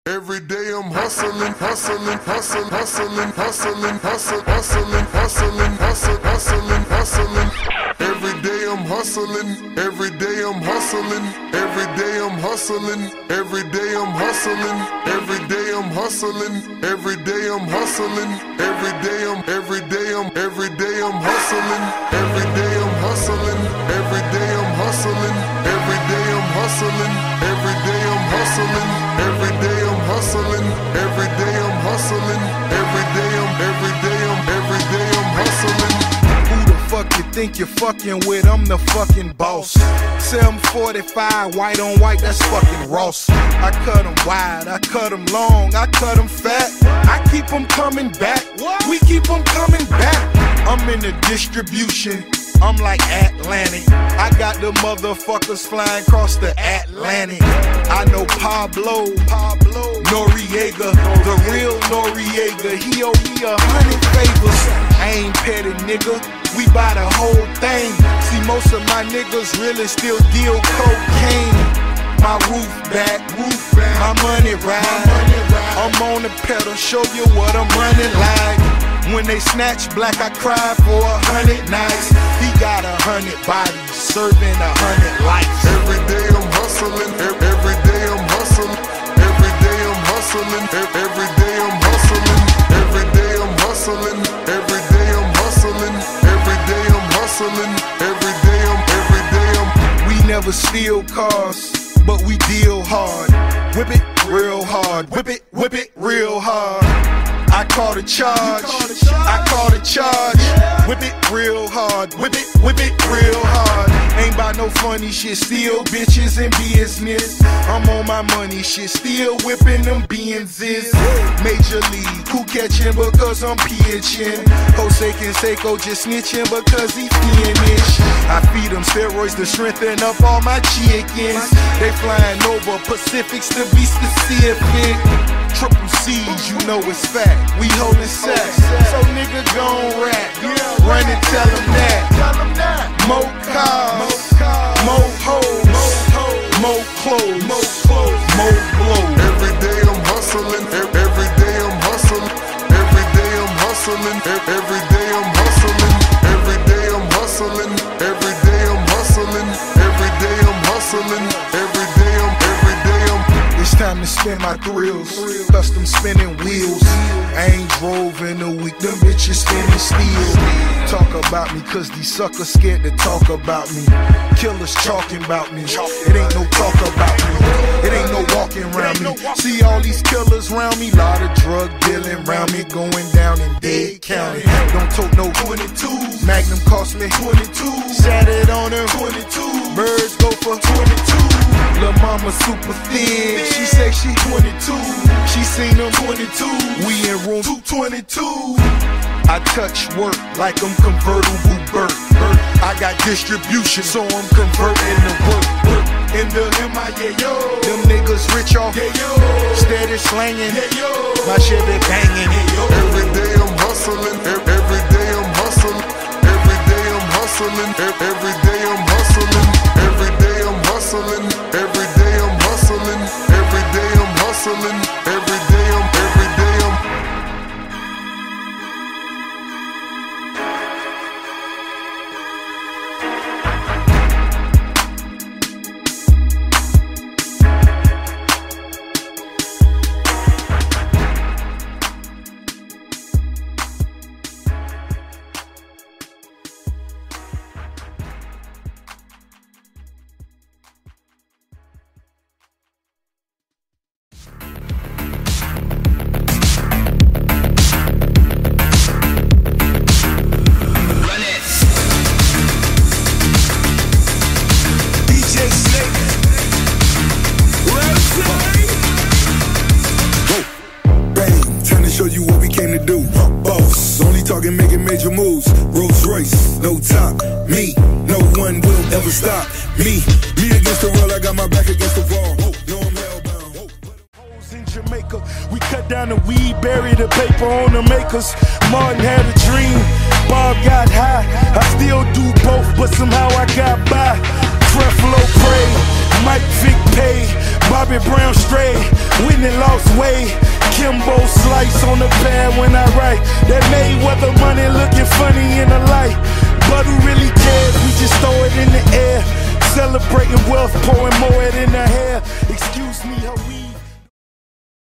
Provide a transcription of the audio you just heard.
Every day I'm hustling, hustling, hustling, hustling, hustling, hustling, hustling, hustling, hustling, hustling, hustling. Every day I'm hustling, every day I'm hustling, every day I'm hustling, every day I'm hustling, every day I'm hustling, every day I'm hustling, every day I'm hustling, every day I'm hustling, every day I'm hustling, every day I'm hustling, every day I'm hustling, every day I'm hustling, every day I'm hustling, every day I'm hustling, every day I'm hustling. Who the fuck you think you're fucking with? I'm the fucking boss. 745, white on white, that's fucking Ross. I cut them wide, I cut them long, I cut them fat. I keep them coming back, we keep them coming back. I'm in the distribution, I'm like Atlantic. I got the motherfuckers flying across the Atlantic. I know Pablo Noriega, the real Noriega. He owe me 100 favors. I ain't petty, nigga, we buy the whole thing. See, most of my niggas really still deal cocaine. My roof back, my money ride. I'm on the pedal, show you what I'm running like. When they snatch black, I cry for 100 nights. He got 100 bodies, serving 100 lives. Every day I'm hustling, every day I'm hustling, every day I'm hustling, every day I'm hustling, every day I'm hustling, every day I'm hustling, every day I'm hustling, every day I'm. We never steal cars, but we deal hard. Whip it real hard, whip it real hard. I call the charge, I call the charge. Whip it real hard, whip it real hard. Ain't by no funny shit, still bitches in business. I'm on my money shit, still whipping them Benzes. Major league, who catching because I'm pitching? Jose Canseco just snitching because he finished. I feed them steroids to strengthen up all my chickens. They flying over Pacifics to be specific. Triple C's, you know it's fact. We holding sacks, so nigga gon' rap. Run and tell them that. More cars, more hoes, more clothes, more blows. Every day I'm hustling, every day I'm hustling, every day I'm hustling, every day I'm hustling, every day I'm hustling, every day I'm hustling, every day I'm hustling, every day I'm. It's time to spin my thrills, custom spinning wheels. I ain't drove in a week, them bitches spinning steel. Talk about me, cause these suckers scared to talk about me. Killers talking about me, it ain't no talk about me. It ain't no walking around me. See all these killers around me, lot of drug dealing around me, going down in Dade County. Don't tote no 22s, Magnum cost me 22. Sat it on her 22, birds go for 22. Lil' mama super thin, she say she 22. She seen them 22, we in room 222. I touch work like I'm convertible Burt. I got distribution, so I'm converting the work. In the MIA, yo. Them niggas rich off, steady slanging, my shit be banging. Every day I'm hustling, every day I'm hustling, every day I'm hustling, every day I'm hustling, every day I'm hustling, every day I'm hustling, every day I'm hustling, every day I'm. Making major moves, Rolls Royce, no top. Me, no one will ever stop me. Me against the world, I got my back against the wall. No, I'm hellbound. Hoes in Jamaica, we cut down the weed, bury the paper on the makers. Martin had a dream, Bob got high. I still do both, but somehow I got by. Creflo Pray, Mike Vick Pay, Bobby Brown Stray. Whitney lost weight. Kimbo slice on the pad when I write. That Mayweather money looking funny in the light. But who really cares? We just throw it in the air. Celebrating wealth, pouring more it in her hair. Excuse me, her weave.